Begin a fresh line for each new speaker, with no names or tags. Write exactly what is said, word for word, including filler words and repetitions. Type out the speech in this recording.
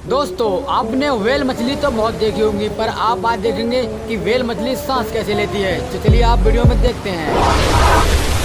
दोस्तों आपने व्हेल मछली तो बहुत देखी होंगी, पर आप आज देखेंगे कि व्हेल मछली सांस कैसे लेती है। तो चलिए आप वीडियो में देखते हैं।